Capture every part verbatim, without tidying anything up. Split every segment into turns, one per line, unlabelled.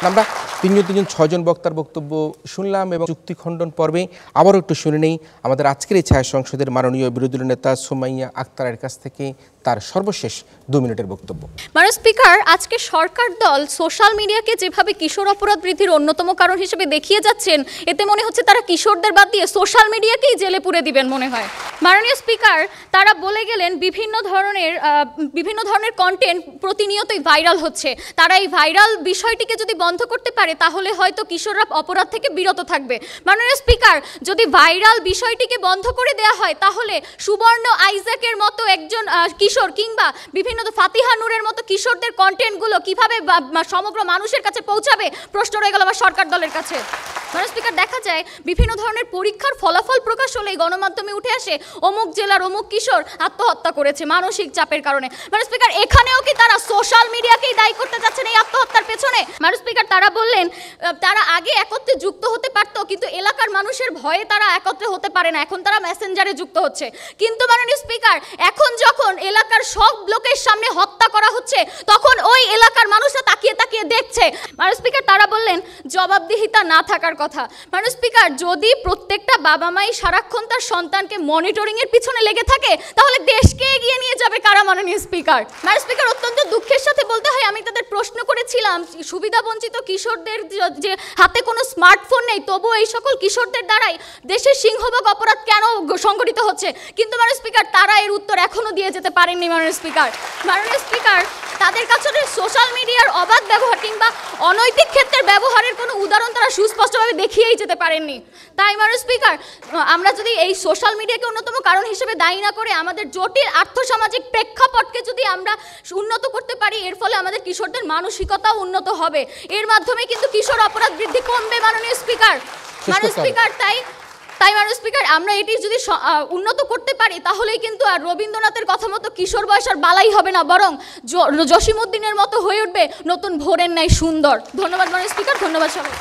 আমরা তিনজন তিনজন ছয়জন বক্তার বক্তব্য শুনলাম এবং যুক্তি খণ্ডন পর্বে আবারও একটু শুনে নেই আমাদের আজকের এই ছায়া সংসদের মাননীয় বিরোধী দলীয় নেতা সুমাইয়া আক্তারের কাছ থেকে তার সর্বশেষ দু মিনিটের বক্তব্য।
মাননীয় স্পিকার, আজকে সরকার দল সোশ্যাল মিডিয়াকে যেভাবে কিশোর অপরাধ বৃদ্ধির অন্যতম কারণ হিসেবে দেখিয়ে যাচ্ছেন, এতে মনে হচ্ছে তারা কিশোরদের বাদ দিয়ে সোশ্যাল মিডিয়াকেই জেলে পুরে দিবেন মনে হয়। মাননীয় স্পিকার, তারা বলে গেলেন বিভিন্ন ধরনের বিভিন্ন ধরনের কন্টেন্ট প্রতিনিয়তই ভাইরাল হচ্ছে। তারা এই ভাইরাল বিষয়টিকে যদি বন্ধ করতে পারে তাহলে হয়তো কিশোররা অপরাধ থেকে বিরত থাকবে। মাননীয় স্পিকার, যদি ভাইরাল বিষয়টিকে বন্ধ করে দেওয়া হয় তাহলে সুবর্ণ আইজাকের মতো একজন কিশোর কিংবা বিভিন্ন ফাতিহা নূরের মতো কিশোরদের কন্টেন্টগুলো কিভাবে সমগ্র মানুষের কাছে পৌঁছাবে প্রশ্ন রয়ে গেল আমার সরকার দলের কাছে। মাননীয় স্পিকার, দেখা যায় বিভিন্ন ধরনের পরীক্ষার ফলাফল প্রকাশ হলে গণমাধ্যমে উঠে আসে অমুক জেলার অমুক কিশোর আত্মহত্যা করেছে মানসিক চাপের কারণে। মাননীয় স্পিকার, এখানেও কি তারা সোশ্যাল মিডিয়াকেই দায়ী করতে যাচ্ছেন এই আত্মহত্যার পেছনে? মাননীয় স্পিকার, তারা বললেন তারা আগে একত্রে যুক্ত হতে পারতো, কিন্তু এলাকার মানুষের ভয়ে তারা একত্রে হতে পারে না, এখন তারা মেসেঞ্জারে যুক্ত হচ্ছে। কিন্তু মাননীয় স্পিকার, এখন যখন এলাকার সব লোকের সামনে হত্যা করা হচ্ছে তখন ওই এলাকার মানুষরা তাকিয়ে তাকিয়ে দেখছে। মাননীয় স্পিকার, তারা বললেন জবাবদিহিতা না থাকার কথা। মাননীয় স্পিকার, যদি প্রত্যেকটা বাবা মাই সারাক্ষণ তার সন্তানকে মনিটরিং এর পিছনে লেগে থাকে তাহলে দেশকে এগিয়ে নিয়ে যাবে কারা? মাননীয় স্পিকার, মাননীয় স্পিকার, অত্যন্ত দুঃখের সাথে বলতে হয় আমি তাদের প্রশ্ন করেছিলাম সুবিধাবঞ্চিত কিশোরদের যে হাতে কোনো স্মার্টফোন নেই তবু এই সকল কিশোরদের দ্বারাই দেশের সিংহভাগ অপরাধ কেন সংঘটিত হচ্ছে, কিন্তু মাননীয় স্পিকার তারা এর উত্তর এখনো দিয়ে যেতে পারেননি। মাননীয় স্পিকার, মাননীয় স্পিকার, তাদের কাছে সোশ্যাল মিডিয়ার অবাধ ব্যবহার কিংবা অনৈতিক ক্ষেত্রের ব্যবহারের কোনো উদাহরণ তারা সুস্পষ্টভাবে দেখিয়েই যেতে পারেননি। তাই মাননীয় স্পিকার, আমরা যদি এই সোশ্যাল মিডিয়াকে অন্যতম কারণ হিসেবে দায়ী না করে আমাদের জটিল আর্থসামাজিক প্রেক্ষাপটকে যদি আমরা উন্নত করতে পারি, এর ফলে আমাদের কিশোরদের মানসিকতাও উন্নত হবে, এর মাধ্যমে কিন্তু কিশোর অপরাধ বৃদ্ধি কমবে। মাননীয় স্পিকার, মাননীয় স্পিকার, তাই তাই মাননীয় স্পিকার, আমরা এটি যদি উন্নত করতে পারি তাহলেই কিন্তু আর রবীন্দ্রনাথের কথা মতো কিশোর বয়স আর বালাই হবে না, বরং জসিমউদ্দিনের মতো হয়ে উঠবে নতুন ভোরের ন্যায় সুন্দর। ধন্যবাদ মাননীয় স্পিকার, ধন্যবাদ সবাই।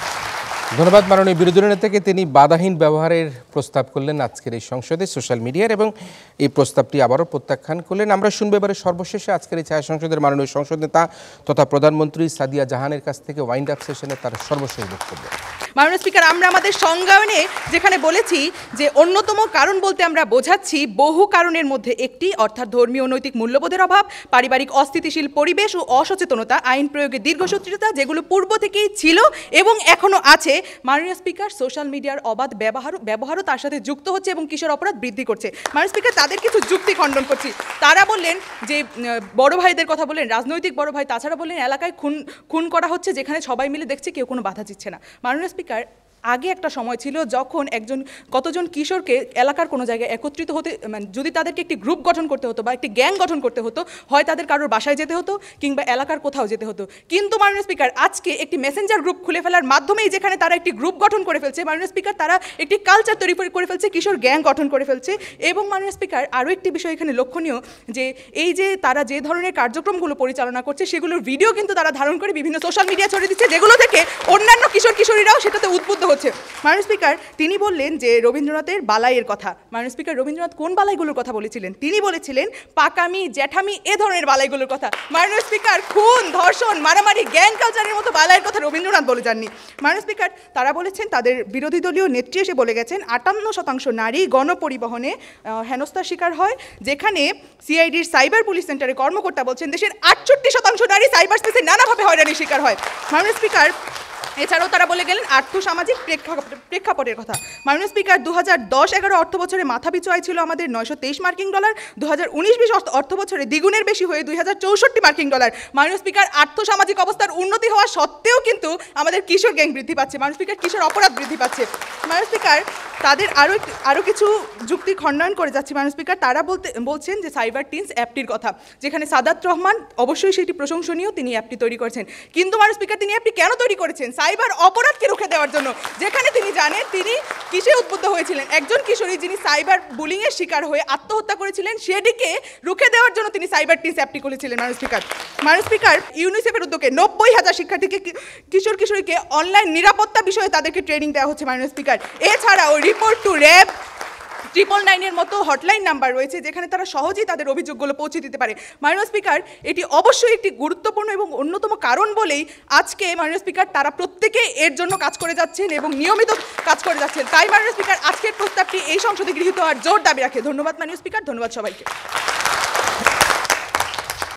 ধন্যবাদ মাননীয় বিরোধী নেতাকে। তিনি বাধাহীন ব্যবহারের প্রস্তাব করলেন আজকের এই সংসদে সোশ্যাল মিডিয়ার, এবং এই প্রস্তাবটি আবারও প্রত্যাখ্যান করলেন। আমরা শুনবো এবারে সর্বশেষে আজকের এই ছায়া সংসদের মাননীয় সংসদ নেতা তথা প্রধানমন্ত্রী সাদিয়া জাহানের কাছ থেকে ওয়াইন্ড আপ সেশনে তার সর্বশেষ বক্তব্য।
মাননীয় স্পিকার, আমরা আমাদের সংজ্ঞায়নে যেখানে বলেছি যে অন্যতম কারণ বলতে আমরা বোঝাচ্ছি বহু কারণের মধ্যে একটি, অর্থাৎ ধর্মীয় নৈতিক মূল্যবোধের অভাব, পারিবারিক অস্থিতিশীল পরিবেশ ও অসচেতনতা, আইন প্রয়োগে দীর্ঘসূত্রিতা যেগুলো পূর্ব থেকেই ছিল এবং এখনও আছে। মাননীয় স্পিকার, সোশ্যাল মিডিয়ার অবাধ ব্যবহার ব্যবহারও তার সাথে যুক্ত হচ্ছে এবং কিশোর অপরাধ বৃদ্ধি করছে। মাননীয় স্পিকার, তাদের কিছু যুক্তি খণ্ডন করছি। তারা বললেন যে বড় ভাইদের কথা বললেন, রাজনৈতিক বড় ভাই, তাছাড়া বললেন এলাকায় খুন খুন করা হচ্ছে যেখানে সবাই মিলে দেখছে, কেউ কোনো বাধা দিচ্ছে না। মাননীয় স্পিকার, আগে একটা সময় ছিল যখন একজন কতজন কিশোরকে এলাকার কোনো জায়গায় একত্রিত হতে, মানে যদি তাদেরকে একটি গ্রুপ গঠন করতে হতো বা একটি গ্যাং গঠন করতে হতো, হয় তাদের কারোর বাসায় যেতে হতো কিংবা এলাকার কোথাও যেতে হতো। কিন্তু মাননীয় স্পিকার, আজকে একটি মেসেঞ্জার গ্রুপ খুলে ফেলার মাধ্যমেই যেখানে তারা একটি গ্রুপ গঠন করে ফেলছে, মাননীয় স্পিকার, তারা একটি কালচার তৈরি করে ফেলছে, কিশোর গ্যাং গঠন করে ফেলছে। এবং মাননীয় স্পিকার, আরও একটি বিষয় এখানে লক্ষণীয় যে এই যে তারা যে ধরনের কার্যক্রমগুলো পরিচালনা করছে সেগুলোর ভিডিও কিন্তু তারা ধারণ করে বিভিন্ন সোশ্যাল মিডিয়া ছড়িয়ে দিচ্ছে, যেগুলো থেকে অন্যান্য কিশোর কিশোরীরাও সেটাতে উদ্বুদ্ধ হচ্ছে। মাননীয় স্পিকার, তিনি বললেন যে রবীন্দ্রনাথের বালাইয়ের কথা। মাননীয় স্পিকার, রবীন্দ্রনাথ কোন বালাইগুলোর কথা বলেছিলেন? তিনি বলেছিলেন পাকামি, জ্যাঠামি, এ ধরনের বালাইগুলোর কথা। মাননীয় স্পিকার, খুন, ধর্ষণ, মারামারি, গ্যাং কালচারের মতো বালাইয়ের কথা রবীন্দ্রনাথ বলে যাননি। মাননীয় স্পিকার, তারা বলেছেন, তাদের বিরোধী দলীয় নেত্রী এসে বলে গেছেন আটান্ন শতাংশ নারী গণপরিবহনে হেনস্থার শিকার হয়, যেখানে সিআইডির সাইবার পুলিশ সেন্টারে কর্মকর্তা বলছেন দেশের আটষট্টি শতাংশ নারী সাইবার স্পেসে নানাভাবে হয়রানির শিকার হয়। মাননীয় স্পিকার, এছাড়াও তারা বলে গেলেন আর্থসামাজিক প্রেক্ষাপটের কথা। মাননীয় স্পিকার, দু হাজার দশ এগারো অর্থ বছরে মাথাপিছু আয় ছিল আমাদের নয়শো তেইশ মার্কিন ডলার, দু হাজার উনিশ বিশ অর্থ বছরে দ্বিগুণের বেশি হয়ে দুই হাজার চৌষট্টি মার্কিন ডলার। মাননীয় স্পিকার, আর্থসামাজিক অবস্থার উন্নতি হওয়া সত্ত্বেও কিন্তু আমাদের কিশোর গ্যাং বৃদ্ধি পাচ্ছে। মাননীয় স্পিকার, কিশোর অপরাধ বৃদ্ধি পাচ্ছে। মাননীয় স্পিকার, তাদের আরও আরও কিছু যুক্তি খণ্ডন করে যাচ্ছি। মাননীয় স্পিকার, তারা বলতে বলছেন যে সাইবার টিনস অ্যাপটির কথা, যেখানে সাদাত রহমান অবশ্যই সেটি প্রশংসনীয়, তিনি অ্যাপটি তৈরি করেছেন। কিন্তু মাননীয় স্পিকার, তিনি অ্যাপটি কেন তৈরি করেছেন? সাইবার অপরাধ রুখে দেওয়ার জন্য, যেখানে তিনি জানেন তিনি কিসে উদ্বুদ্ধ হয়েছিলেন। একজন কিশোরী যিনি সাইবার বুলিং এর শিকার হয়ে আত্মহত্যা করেছিলেন, সেটিকে রুখে দেওয়ার জন্য তিনি সাইবার টিনস অ্যাপটি খুলেছিলেন। মাননীয় স্পিকার, মাননীয় স্পিকার, ইউনিসেফের উদ্যোগে নব্বই হাজার শিক্ষার্থীকে কিশোর কিশোরীকে অনলাইন নিরাপত্তা বিষয়ে তাদেরকে ট্রেনিং দেওয়া হচ্ছে। মাননীয় স্পিকার, এছাড়াও রিপোর্ট টু র্যাব ট্রিপল নাইনের মতো হটলাইন নাম্বার রয়েছে যেখানে তারা সহজেই তাদের অভিযোগগুলো পৌঁছে দিতে পারে। মাননীয় স্পিকার, এটি অবশ্যই একটি গুরুত্বপূর্ণ এবং অন্যতম কারণ বলেই আজকে মাননীয় স্পিকার তারা প্রত্যেকে এর জন্য কাজ করে যাচ্ছেন এবং নিয়মিত কাজ করে যাচ্ছেন। তাই মাননীয় স্পিকার আজকের প্রস্তাবটি এই সংসদে গৃহীত হওয়ার জোর দাবি রাখে। ধন্যবাদ মাননীয় স্পিকার, ধন্যবাদ সবাইকে।